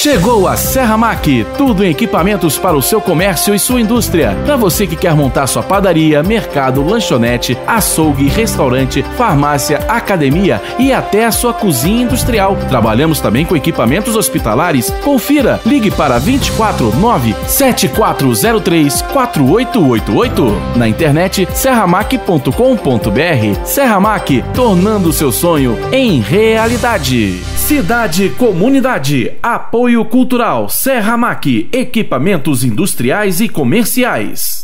Chegou a Serramac, tudo em equipamentos para o seu comércio e sua indústria. Para você que quer montar sua padaria, mercado, lanchonete, açougue, restaurante, farmácia, academia e até a sua cozinha industrial. Trabalhamos também com equipamentos hospitalares. Confira, ligue para 249-7403-4888. Na internet serramac.com.br. Serramac, tornando o seu sonho em realidade. Cidade Comunidade, apoio cultural, Serramac, equipamentos industriais e comerciais.